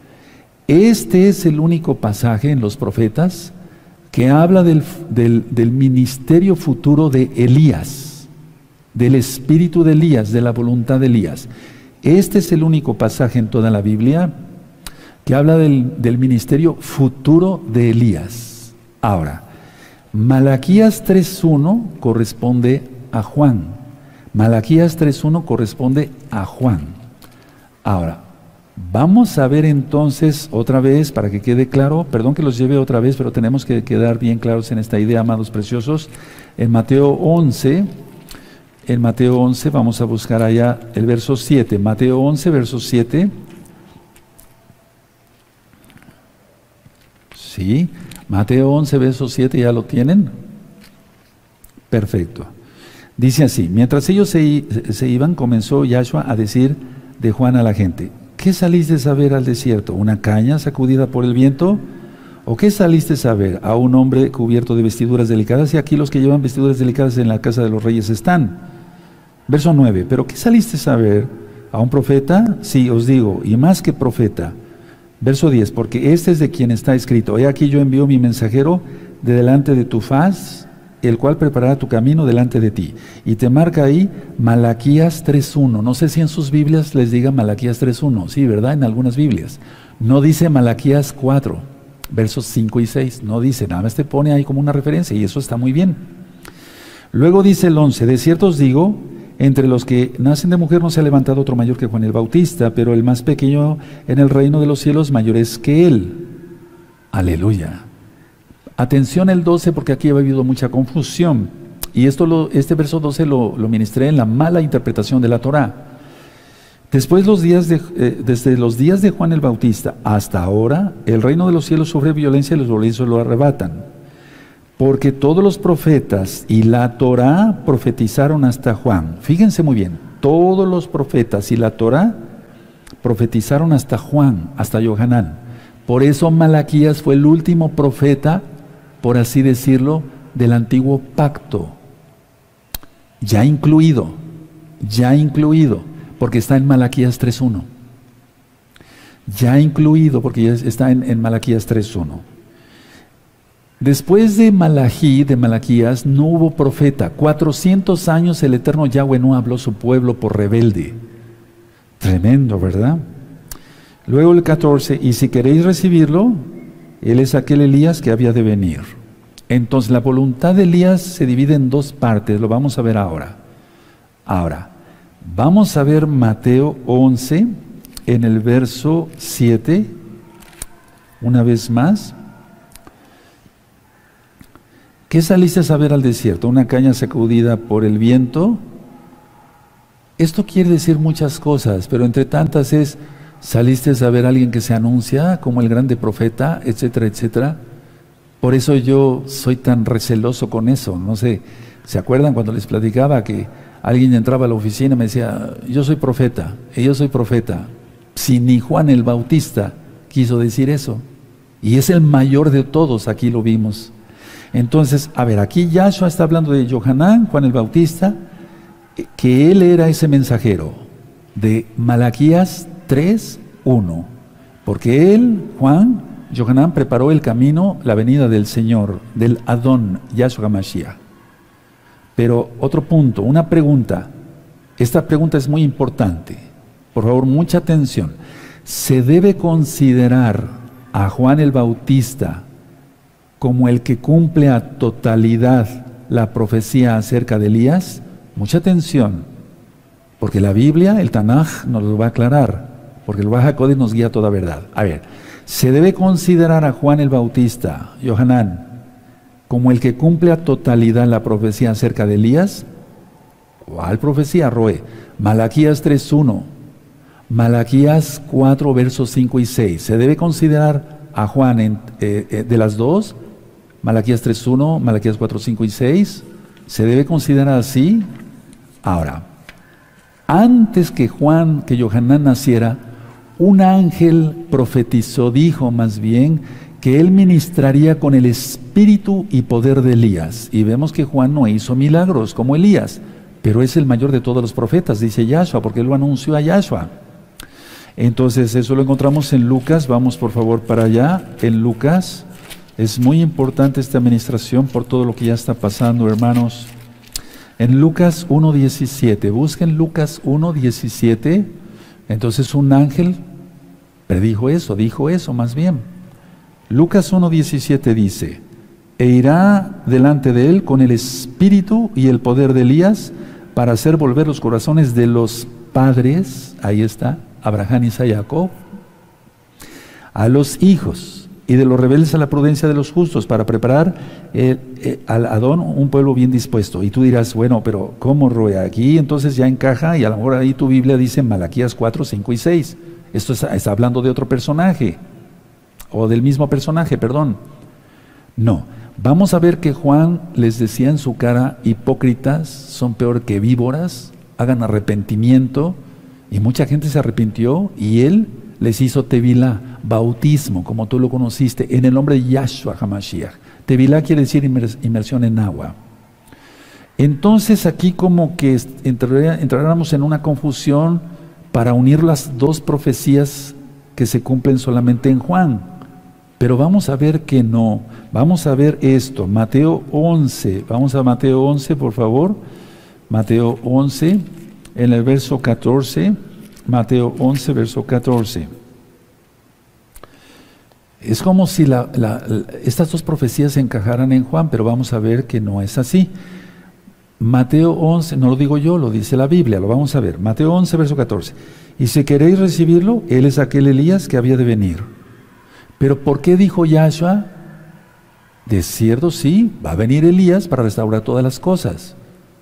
Este es el único pasaje en los profetas que habla del ministerio futuro de Elías, del espíritu de Elías, de la voluntad de Elías. Este es el único pasaje en toda la Biblia que habla del ministerio futuro de Elías. Ahora, Malaquías 3.1 corresponde a Juan. Malaquías 3.1 corresponde a Juan. Ahora, vamos a ver entonces otra vez, para que quede claro, perdón que los lleve otra vez, pero tenemos que quedar bien claros en esta idea, amados preciosos. En Mateo 11, vamos a buscar allá el verso 7. Mateo 11, verso 7. Sí, Mateo 11, verso 7, ¿ya lo tienen? Perfecto. Dice así, mientras ellos se iban, comenzó Yahshua a decir de Juan a la gente, ¿qué saliste a ver al desierto? ¿Una caña sacudida por el viento? ¿O qué saliste a ver? ¿A un hombre cubierto de vestiduras delicadas? Y aquí los que llevan vestiduras delicadas en la casa de los reyes están. Verso 9, ¿pero qué saliste a ver? ¿A un profeta? Sí, os digo, y más que profeta. Verso 10, porque este es de quien está escrito: he aquí yo envío mi mensajero de delante de tu faz, el cual preparará tu camino delante de ti. Y te marca ahí Malaquías 3.1. No sé si en sus Biblias les diga Malaquías 3.1. Sí, ¿verdad? En algunas Biblias. No dice Malaquías 4, versos 5 y 6. No dice, nada más te pone ahí como una referencia, y eso está muy bien. Luego dice el 11, de cierto os digo, entre los que nacen de mujer no se ha levantado otro mayor que Juan el Bautista, pero el más pequeño en el reino de los cielos mayor es que él. Aleluya. Atención el 12, porque aquí ha habido mucha confusión. Y este verso 12 lo ministré en la mala interpretación de la Torá. Desde los días de Juan el Bautista hasta ahora, el reino de los cielos sufre violencia y los violentos lo arrebatan. Porque todos los profetas y la Torá profetizaron hasta Juan. Fíjense muy bien, todos los profetas y la Torá profetizaron hasta Juan, hasta Yohanan. Por eso Malaquías fue el último profeta, por así decirlo, del antiguo pacto. Ya incluido, porque está en Malaquías 3.1. Ya incluido, porque ya está en Malaquías 3.1. Después de Malaquías, no hubo profeta. 400 años el eterno Yahweh no habló a su pueblo por rebelde. Tremendo, ¿verdad? Luego el 14, y si queréis recibirlo, él es aquel Elías que había de venir. Entonces la voluntad de Elías se divide en dos partes, lo vamos a ver ahora. Ahora, vamos a ver Mateo 11, en el verso 7, una vez más. ¿Qué saliste a ver al desierto? ¿Una caña sacudida por el viento? Esto quiere decir muchas cosas, pero entre tantas es, saliste a ver a alguien que se anuncia como el grande profeta, etcétera, etcétera. Por eso yo soy tan receloso con eso. No sé, ¿se acuerdan cuando les platicaba que alguien entraba a la oficina y me decía, yo soy profeta, y yo soy profeta? Si ni Juan el Bautista quiso decir eso. Y es el mayor de todos, aquí lo vimos. Entonces, a ver, aquí Yahshua está hablando de Yohanan, Juan el Bautista, que él era ese mensajero de Malaquías 3.1, porque él, Juan, Yohanan, preparó el camino, la venida del Señor, del Adón, Yahshua Mashiach. Pero otro punto, una pregunta, esta pregunta es muy importante, por favor, mucha atención. ¿Se debe considerar a Juan el Bautista como el que cumple a totalidad la profecía acerca de Elías? Mucha atención, porque la Biblia, el Tanaj, nos lo va a aclarar, porque el Ruach HaKodesh nos guía a toda verdad. A ver, ¿se debe considerar a Juan el Bautista, Yohanan, como el que cumple a totalidad la profecía acerca de Elías? ¿Cuál profecía, Roe? Malaquías 3.1, Malaquías 4, versos 5 y 6. ¿Se debe considerar a Juan de las dos? Malaquías 3.1, Malaquías 4, 5 y 6. ¿Se debe considerar así? Ahora, antes que Yohanan naciera, un ángel profetizó, dijo más bien, que él ministraría con el espíritu y poder de Elías. Y vemos que Juan no hizo milagros como Elías, pero es el mayor de todos los profetas, dice Yahshua, porque él lo anunció a Yahshua. Entonces, eso lo encontramos en Lucas. Vamos por favor para allá, en Lucas. Es muy importante esta administración por todo lo que ya está pasando, hermanos. En Lucas 1.17, busquen Lucas 1.17. Entonces un ángel predijo eso, dijo eso más bien. Lucas 1.17 dice, e irá delante de él con el espíritu y el poder de Elías para hacer volver los corazones de los padres, ahí está, Abraham, Isaac y Jacob, a los hijos, y de los rebeldes a la prudencia de los justos, para preparar al Adón un pueblo bien dispuesto. Y tú dirás, bueno, pero ¿cómo, Roe? Aquí entonces ya encaja, y a lo mejor ahí tu Biblia dice Malaquías 4, 5 y 6. Esto está hablando de otro personaje, o del mismo personaje, perdón. No, vamos a ver que Juan les decía en su cara, hipócritas, son peor que víboras, hagan arrepentimiento. Y mucha gente se arrepintió y él les hizo tevilá, bautismo, como tú lo conociste, en el nombre de Yahshua HaMashiach. Tevilá quiere decir inmersión en agua. Entonces aquí como que entráramos en una confusión para unir las dos profecías que se cumplen solamente en Juan. Pero vamos a ver que no. Vamos a ver esto, Mateo 11. Vamos a Mateo 11, por favor. Mateo 11, en el verso 14. Mateo 11, verso 14. Es como si estas dos profecías se encajaran en Juan, pero vamos a ver que no es así. Mateo 11, no lo digo yo, lo dice la Biblia, lo vamos a ver. Mateo 11, verso 14. Y si queréis recibirlo, él es aquel Elías que había de venir. Pero ¿por qué dijo Yahshua? De cierto, sí, va a venir Elías para restaurar todas las cosas.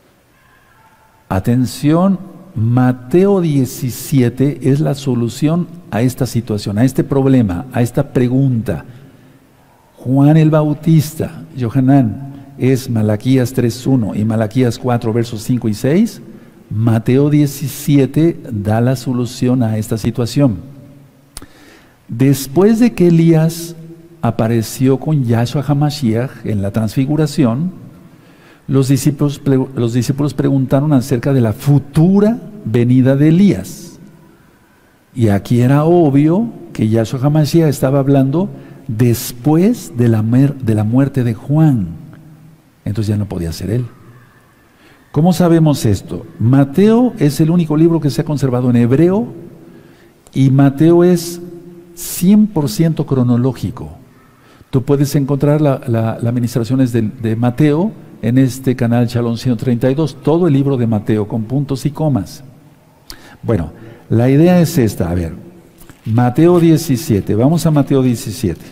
Atención, Mateo 17 es la solución a esta situación, a este problema, a esta pregunta. Juan el Bautista, Yohanan, es Malaquías 3.1 y Malaquías 4, versos 5 y 6. Mateo 17 da la solución a esta situación. Después de que Elías apareció con Yahshua HaMashiach en la transfiguración, los discípulos preguntaron acerca de la futura venida de Elías. Y aquí era obvio que Yahshua HaMashiach estaba hablando después de la muerte de Juan. Entonces ya no podía ser él. ¿Cómo sabemos esto? Mateo es el único libro que se ha conservado en hebreo y Mateo es 100% cronológico. Tú puedes encontrar las administraciones de Mateo en este canal Shalom 132, todo el libro de Mateo con puntos y comas. Bueno, la idea es esta, a ver, Mateo 17, vamos a Mateo 17.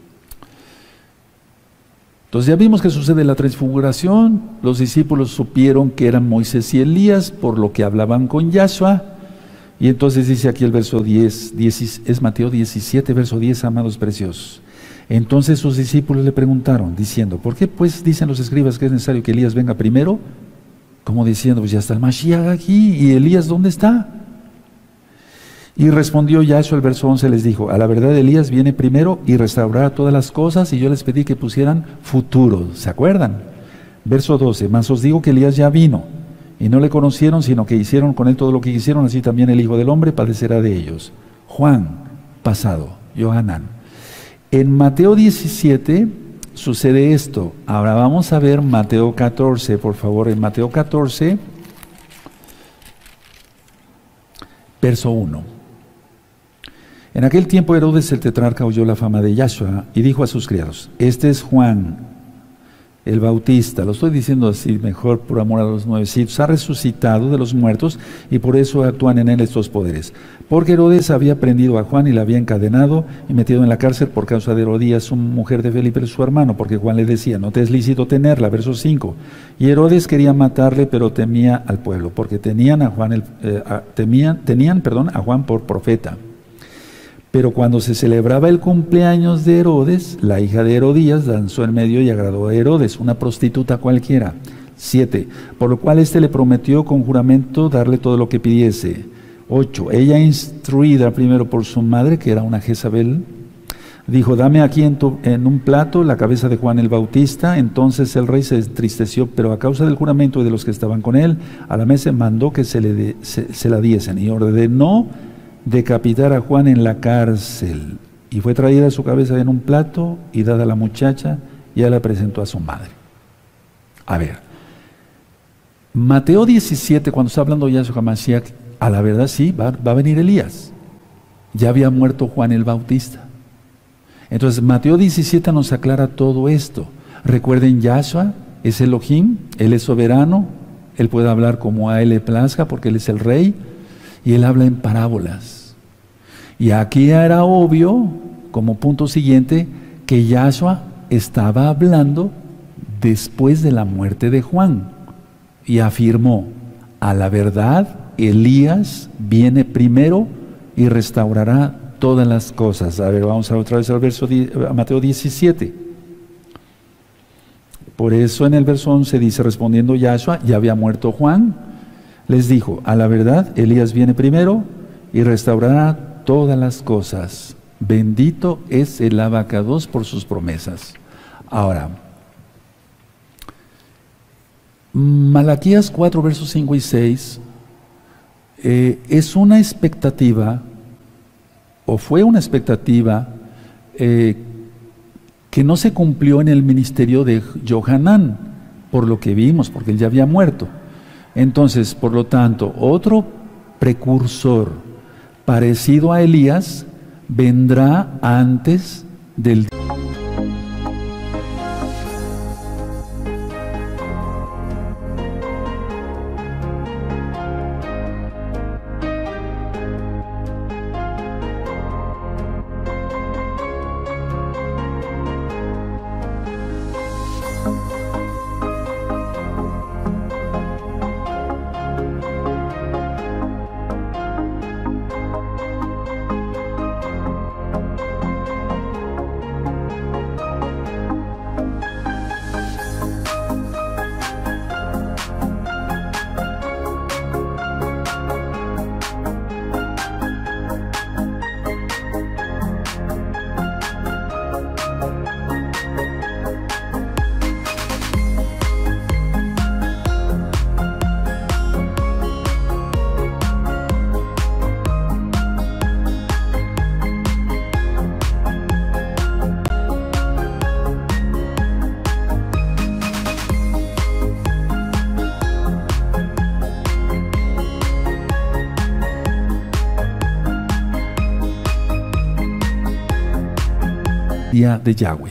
Entonces ya vimos que sucede la transfiguración, los discípulos supieron que eran Moisés y Elías por lo que hablaban con Yahshua. Y entonces dice aquí el verso 10, es Mateo 17, verso 10, amados preciosos. Entonces sus discípulos le preguntaron, diciendo, ¿por qué pues dicen los escribas que es necesario que Elías venga primero? Como diciendo, pues ya está el Mashiach aquí, ¿y Elías dónde está? Y respondió Yahshua, el verso 11 les dijo, a la verdad Elías viene primero y restaurará todas las cosas, y yo les pedí que pusieran futuro, ¿se acuerdan? Verso 12, mas os digo que Elías ya vino, y no le conocieron, sino que hicieron con él todo lo que quisieron, así también el Hijo del Hombre padecerá de ellos. Juan, pasado, Yohanan. En Mateo 17 sucede esto. Ahora vamos a ver Mateo 14, por favor, en Mateo 14, verso 1. En aquel tiempo Herodes el tetrarca oyó la fama de Yahshua y dijo a sus criados, este es Juan el Bautista, lo estoy diciendo así mejor por amor a los nuevecitos, ha resucitado de los muertos y por eso actúan en él estos poderes. Porque Herodes había prendido a Juan y le había encadenado y metido en la cárcel por causa de Herodías, su mujer de Felipe, su hermano, porque Juan le decía, no te es lícito tenerla, verso 5. Y Herodes quería matarle, pero temía al pueblo, porque tenían a Juan por profeta. Pero cuando se celebraba el cumpleaños de Herodes, la hija de Herodías danzó en medio y agradó a Herodes, una prostituta cualquiera. 7. Por lo cual éste le prometió con juramento darle todo lo que pidiese. 8. Ella, instruida primero por su madre, que era una Jezabel, dijo, dame aquí en un plato la cabeza de Juan el Bautista. Entonces el rey se entristeció, pero a causa del juramento y de los que estaban con él, a la mesa mandó que se la diesen y ordenó decapitar a Juan en la cárcel. Y fue traída su cabeza en un plato y dada a la muchacha, y ella la presentó a su madre. A ver, Mateo 17, cuando está hablando Yahshua HaMashiach, a la verdad sí, va a venir Elías. Ya había muerto Juan el Bautista. Entonces Mateo 17 nos aclara todo esto. Recuerden, Yahshua es Elohim, Él es soberano, Él puede hablar como a Él le plazca porque Él es el Rey, y Él habla en parábolas. Y aquí era obvio, como punto siguiente, que Yahshua estaba hablando después de la muerte de Juan. Y afirmó, a la verdad, Elías viene primero y restaurará todas las cosas. A ver, vamos a otra vez al verso a Mateo 17. Por eso en el verso 11 dice, respondiendo Yahshua, ya había muerto Juan, les dijo, a la verdad, Elías viene primero y restaurará todas las cosas. Bendito es el Abacados por sus promesas. Ahora, Malaquías 4, versos 5 y 6 es una expectativa, o fue una expectativa, que no se cumplió en el ministerio de Johanán, por lo que vimos, porque él ya había muerto. Entonces, por lo tanto, otro precursor parecido a Elías vendrá antes del día de Yahweh.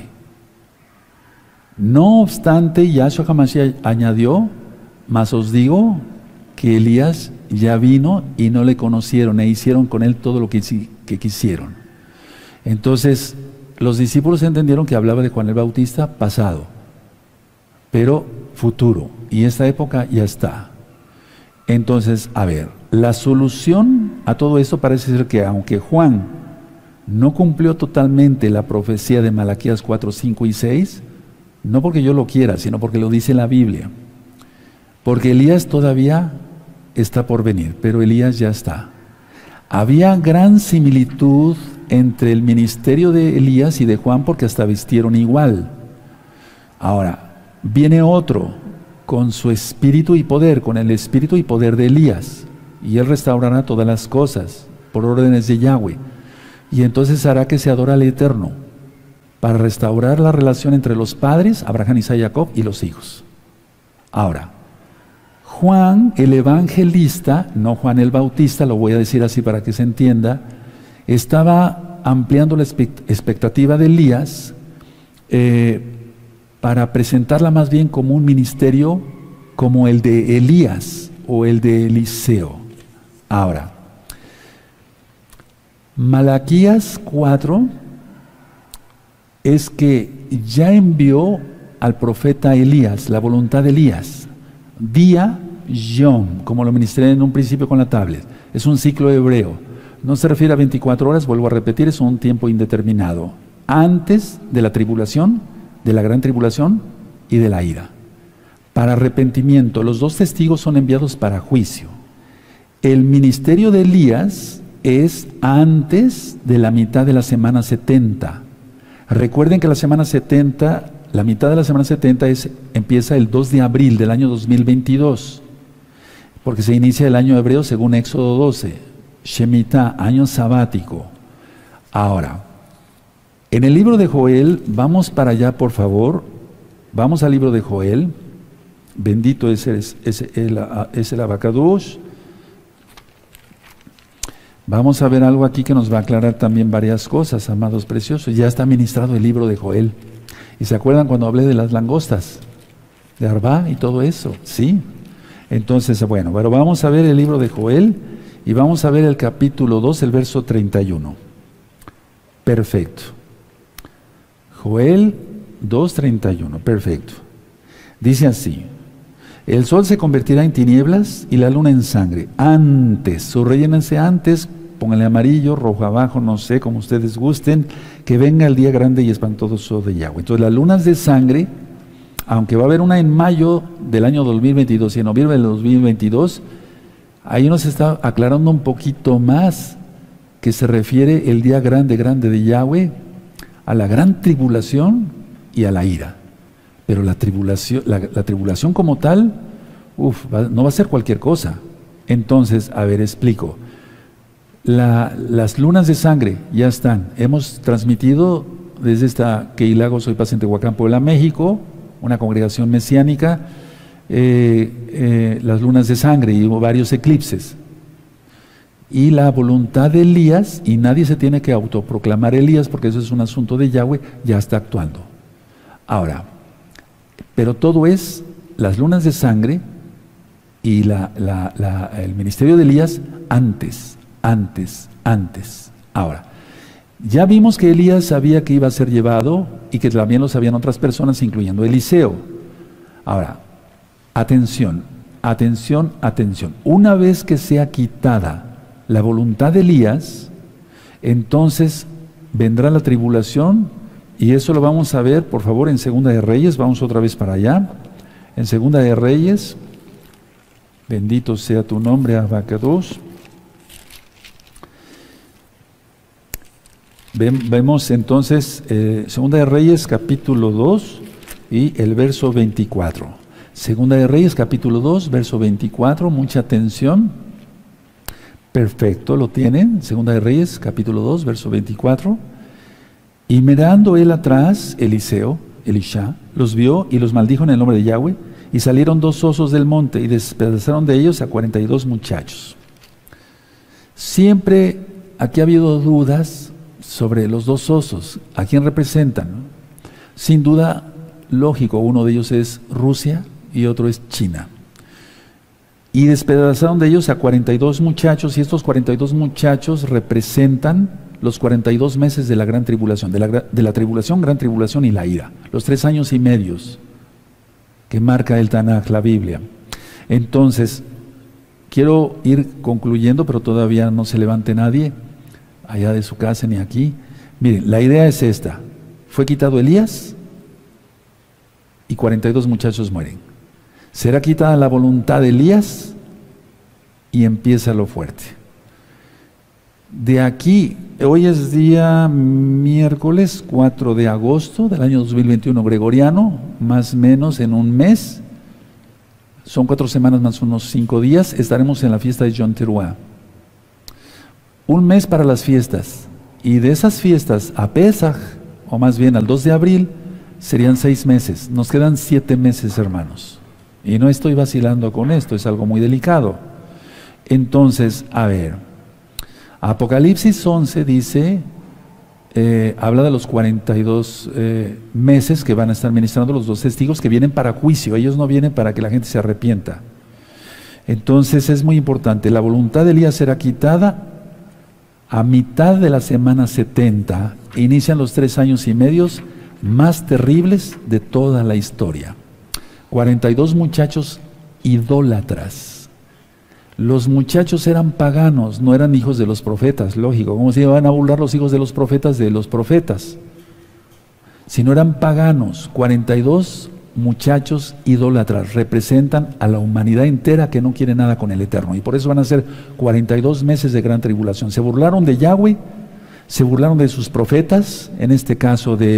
No obstante, Yahshua HaMashiach añadió, mas os digo que Elías ya vino y no le conocieron e hicieron con él todo lo que quisieron. Entonces, los discípulos entendieron que hablaba de Juan el Bautista pasado, pero futuro, y esta época ya está. Entonces, a ver, la solución a todo esto parece ser que aunque Juan no cumplió totalmente la profecía de Malaquías 4, 5 y 6, no porque yo lo quiera, sino porque lo dice la Biblia. Porque Elías todavía está por venir, pero Elías ya está. Había gran similitud entre el ministerio de Elías y de Juan porque hasta vistieron igual. Ahora, viene otro con su espíritu y poder, con el espíritu y poder de Elías, y él restaurará todas las cosas por órdenes de Yahweh. Y entonces hará que se adore al Eterno para restaurar la relación entre los padres, Abraham, Isaac y Jacob, y los hijos. Ahora, Juan el evangelista, no Juan el Bautista, lo voy a decir así para que se entienda, estaba ampliando la expectativa de Elías para presentarla más bien como un ministerio como el de Elías o el de Eliseo. Ahora, Malaquías 4 es que ya envió al profeta Elías, la voluntad de Elías, día yom, como lo ministré en un principio con la tablet. Es un ciclo hebreo, no se refiere a 24 horas, vuelvo a repetir, es un tiempo indeterminado, antes de la tribulación, de la gran tribulación y de la ira. Para arrepentimiento, los dos testigos son enviados para juicio. El ministerio de Elías es antes de la mitad de la semana 70. Recuerden que la semana 70, la mitad de la semana 70 empieza el 2 de abril del año 2022, porque se inicia el año hebreo según Éxodo 12, Shemitah, año sabático. Ahora, en el libro de Joel, vamos para allá por favor, vamos al libro de Joel, bendito es el Abacados. Vamos a ver algo aquí que nos va a aclarar también varias cosas, amados preciosos. Ya está ministrado el libro de Joel. ¿Y se acuerdan cuando hablé de las langostas? De Arbá y todo eso, ¿sí? Entonces, bueno, pero vamos a ver el libro de Joel y vamos a ver el capítulo 2, el verso 31. Perfecto. Joel 2:31, perfecto. Dice así: el sol se convertirá en tinieblas y la luna en sangre. Antes, subréllense antes, pónganle amarillo, rojo abajo, no sé, como ustedes gusten, que venga el día grande y espantoso de Yahweh. Entonces, las lunas de sangre, aunque va a haber una en mayo del año 2022 y en noviembre del 2022, Ahí nos está aclarando un poquito más que se refiere el día grande, grande de Yahweh a la gran tribulación y a la ira. Pero la tribulación como tal, no va a ser cualquier cosa. Entonces, a ver, explico. Las lunas de sangre ya están. Hemos transmitido desde esta Keilah Soy Paz en Tehuacán, Puebla, México, una congregación mesiánica, las lunas de sangre y hubo varios eclipses. Y la voluntad de Elías, y nadie se tiene que autoproclamar Elías porque eso es un asunto de Yahweh, ya está actuando. Ahora, pero todo es las lunas de sangre y el ministerio de Elías antes. Ahora, ya vimos que Elías sabía que iba a ser llevado y que también lo sabían otras personas, incluyendo Eliseo. Ahora, atención. Una vez que sea quitada la voluntad de Elías, entonces vendrá la tribulación, y eso lo vamos a ver, por favor, en Segunda de Reyes. Vamos otra vez para allá. En Segunda de Reyes, bendito sea tu nombre, Abacados. Vemos entonces Segunda de Reyes capítulo 2 y el verso 24. Segunda de Reyes capítulo 2, verso 24, mucha atención. Perfecto, lo tienen. Segunda de Reyes capítulo 2, verso 24. Y mirando él atrás, Elisha, los vio y los maldijo en el nombre de Yahweh, y salieron 2 osos del monte y despedazaron de ellos a 42 muchachos. Siempre aquí ha habido dudas sobre los 2 osos, ¿a quién representan? Sin duda, lógico, uno de ellos es Rusia y otro es China. Y despedazaron de ellos a 42 muchachos, y estos 42 muchachos representan los 42 meses de la gran tribulación, de la tribulación, gran tribulación y la ira, los 3 años y medios que marca el Tanaj, la Biblia. Entonces, quiero ir concluyendo, pero todavía no se levante nadie allá de su casa ni aquí. Miren, la idea es esta: fue quitado Elías y 42 muchachos mueren. Será quitada la voluntad de Elías y empieza lo fuerte. De aquí, hoy es día miércoles 4 de agosto del año 2021 gregoriano, más o menos en un mes, son 4 semanas más unos 5 días, estaremos en la fiesta de Yom Teruah. Un mes para las fiestas, y de esas fiestas a Pesaj, o más bien al 2 de abril, serían 6 meses. Nos quedan 7 meses, hermanos. Y no estoy vacilando con esto, es algo muy delicado. Entonces, a ver, Apocalipsis 11 dice, habla de los 42 meses que van a estar ministrando los 2 testigos que vienen para juicio. Ellos no vienen para que la gente se arrepienta. Entonces es muy importante, la voluntad de Elías será quitada a mitad de la semana 70, inician los 3 años y medios más terribles de toda la historia. 42 muchachos idólatras. Los muchachos eran paganos, no eran hijos de los profetas, lógico. ¿Cómo se iban a burlar los hijos de los profetas de los profetas? Si no eran paganos, 42 muchachos idólatras representan a la humanidad entera que no quiere nada con el Eterno. Y por eso van a ser 42 meses de gran tribulación. Se burlaron de Yahweh, se burlaron de sus profetas, en este caso de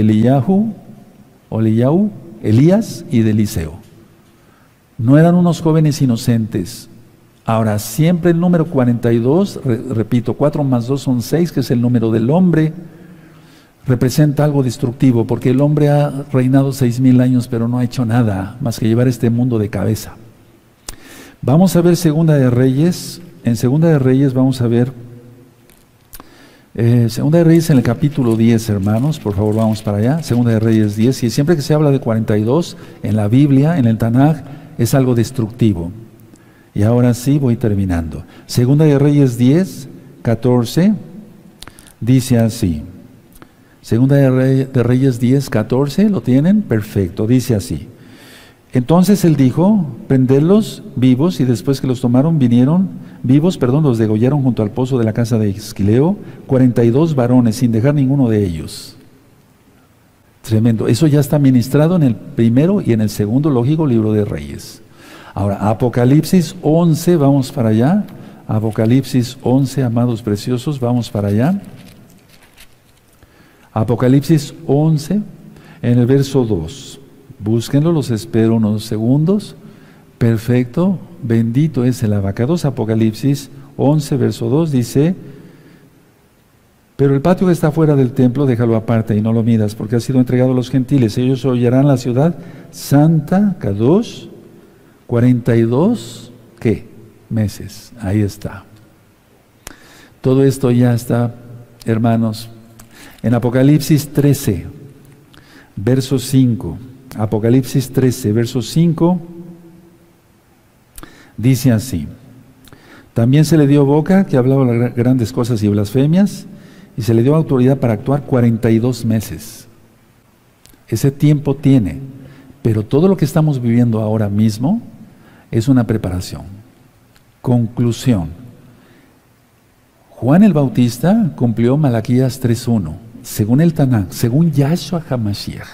Elías y de Eliseo. No eran unos jóvenes inocentes. Ahora, siempre el número 42, repito, 4 más 2 son 6, que es el número del hombre, representa algo destructivo, porque el hombre ha reinado 6,000 años, pero no ha hecho nada más que llevar este mundo de cabeza. Vamos a ver Segunda de Reyes. En Segunda de Reyes vamos a ver Segunda de Reyes en el capítulo 10, hermanos, por favor vamos para allá. Segunda de Reyes 10, y siempre que se habla de 42 en la Biblia, en el Tanaj, es algo destructivo. Y ahora sí voy terminando. Segunda de Reyes 10, 14, dice así. Segunda de Reyes 10, 14, ¿lo tienen? Perfecto, dice así. Entonces él dijo, prenderlos vivos, y después que los tomaron los degollaron junto al pozo de la casa de Esquileo, 42 varones, sin dejar ninguno de ellos. Tremendo. Eso ya está ministrado en el primero y en el segundo, lógico, libro de Reyes. Ahora, Apocalipsis 11, vamos para allá. Apocalipsis 11, amados preciosos, vamos para allá. Apocalipsis 11, en el verso 2. Búsquenlo, los espero unos segundos. Perfecto, bendito es el abacados. Apocalipsis 11, verso 2 dice: pero el patio que está fuera del templo, déjalo aparte y no lo midas, porque ha sido entregado a los gentiles. Ellos hollarán la ciudad santa, Kadosh, 42, ¿qué? Meses. Ahí está. Todo esto ya está, hermanos, en Apocalipsis 13, verso 5. Apocalipsis 13, verso 5, dice así: también se le dio boca, que hablaba grandes cosas y blasfemias, y se le dio autoridad para actuar 42 meses. Ese tiempo tiene, pero todo lo que estamos viviendo ahora mismo es una preparación. Conclusión: Juan el Bautista cumplió Malaquías 3:1, según el Tanakh, según Yahshua HaMashiach.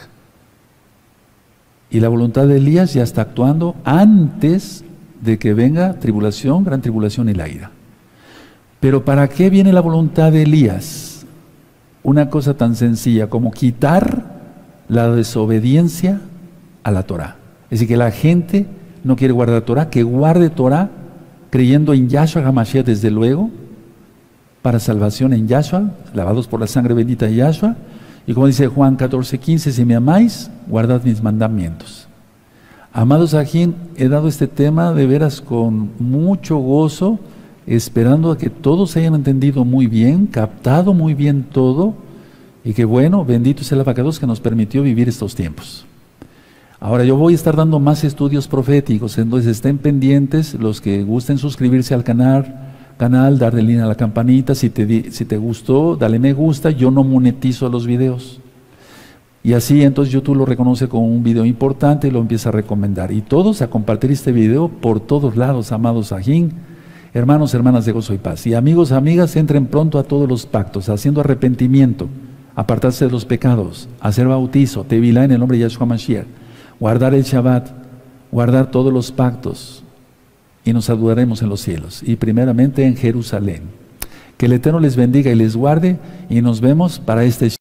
Y la voluntad de Elías ya está actuando antes de que venga tribulación, gran tribulación y la ira. Pero ¿para qué viene la voluntad de Elías? Una cosa tan sencilla como quitar la desobediencia a la Torah. Es decir, que la gente no quiere guardar Torah, que guarde Torah creyendo en Yahshua HaMashiach desde luego, para salvación en Yahshua, lavados por la sangre bendita de Yahshua. Y como dice Juan 14:15, si me amáis, guardad mis mandamientos. Amados, aquí he dado este tema de veras con mucho gozo, esperando a que todos hayan entendido muy bien, captado muy bien todo, y que bueno, bendito sea el abacados que nos permitió vivir estos tiempos. Ahora yo voy a estar dando más estudios proféticos, entonces estén pendientes los que gusten suscribirse al canal, darle línea a la campanita. Si te gustó, dale me gusta. Yo no monetizo los videos. Y así entonces YouTube lo reconoce como un video importante y lo empieza a recomendar. Y todos a compartir este video por todos lados, amados Sajín, hermanos, hermanas de gozo y paz. Y amigos, amigas, entren pronto a todos los pactos, haciendo arrepentimiento, apartarse de los pecados, hacer bautizo, tevilá en el nombre de Yahshua Mashiach, guardar el Shabbat, guardar todos los pactos, y nos saludaremos en los cielos, y primeramente en Jerusalén. Que el Eterno les bendiga y les guarde, y nos vemos para este